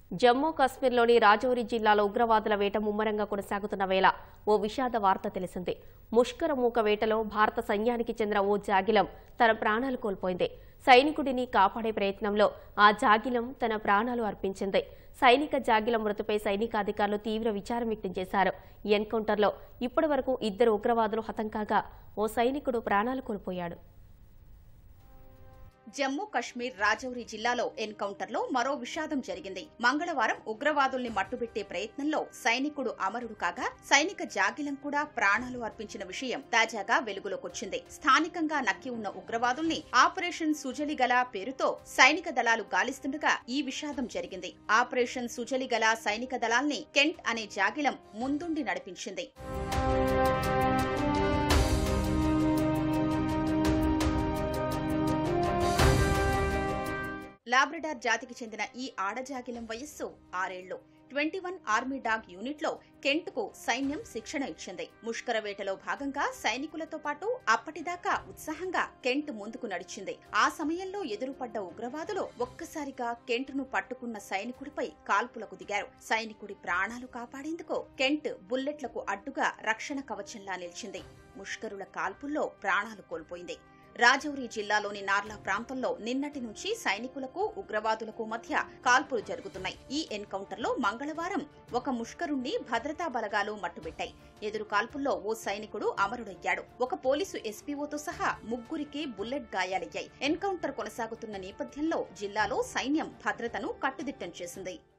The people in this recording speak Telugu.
జమ్మూ కాశ్మీర్లోని రాజౌరి జిల్లాలో ఉగ్రవాదుల వేట ముమ్మరంగా కొనసాగుతున్న వేళ ఓ విషాద వార్త తెలిసింది. ముష్కర మూక వేటలో భారత సైన్యానికి చెందిన ఓ జాగిలం తన ప్రాణాలు కోల్పోయింది. సైనికుడిని కాపాడే ప్రయత్నంలో ఆ జాగిలం తన ప్రాణాలు అర్పించింది. సైనిక జాగిలం మృతిపై సైనికాధికారులు తీవ్ర విచారం వ్యక్తం చేశారు. ఈ ఎన్కౌంటర్లో ఇప్పటివరకు 2 ఉగ్రవాదులు హతం కాగా ఓ సైనికుడు ప్రాణాలు కోల్పోయాడు. జమ్మూ కశ్మీర్ రాజౌరి జిల్లాలో ఎన్కౌంటర్లో మరో విషాదం జరిగింది. మంగళవారం ఉగ్రవాదుల్ని మట్టుబెట్టే ప్రయత్నంలో సైనికుడు అమరుడు కాగా సైనిక జాగిలం కూడా ప్రాణాలు అర్పించిన విషయం తాజాగా వెలుగులోకొచ్చింది. స్థానికంగా నక్కి ఉన్న ఉగ్రవాదుల్ని ఆపరేషన్ సుజలిగల పేరుతో సైనిక దళాలు గాలిస్తుండగా ఈ విషాదం జరిగింది. ఆపరేషన్ సుజలిగల సైనిక దళాల్ని కెంట్ అనే జాగిలం ముందుండి నడిపించింది. లాబ్రడార్ జాతికి చెందిన ఈ ఆడజాగిలం వయస్సు 6 ఏళ్లు. 21 ఆర్మీ డాగ్ యూనిట్లో కెంట్కు సైన్యం శిక్షణ ఇచ్చింది. ముష్కర వేటలో భాగంగా సైనికులతో పాటు అప్పటిదాకా ఉత్సాహంగా కెంట్ ముందుకు నడిచింది. ఆ సమయంలో ఎదురుపడ్డ ఉగ్రవాదులు ఒక్కసారిగా కెంట్ను పట్టుకున్న సైనికుడిపై కాల్పులకు దిగారు. సైనికుడి ప్రాణాలు కాపాడేందుకు కెంట్ బుల్లెట్లకు అడ్డుగా రక్షణ కవచంలా నిలిచింది. ముష్కరుల కాల్పుల్లో ప్రాణాలు కోల్పోయింది. రాజౌరి జిల్లాలోని నార్లా ప్రాంతంలో నిన్నటి నుంచి సైనికులకు ఉగ్రవాదులకు మధ్య కాల్పులు జరుగుతున్నాయి. ఈ ఎన్కౌంటర్లో మంగళవారం ఒక ముష్కరుణ్ణి భద్రతా బలగాలు మట్టుబెట్టాయి. ఎదురు కాల్పుల్లో ఓ సైనికుడు అమరుడయ్యాడు. ఒక పోలీసు ఎస్పీఓతో సహా 3కి బుల్లెట్ గాయాలయ్యాయి. ఎన్కౌంటర్ కొనసాగుతున్న నేపథ్యంలో జిల్లాలో సైన్యం భద్రతను కట్టుదిట్టం చేసింది.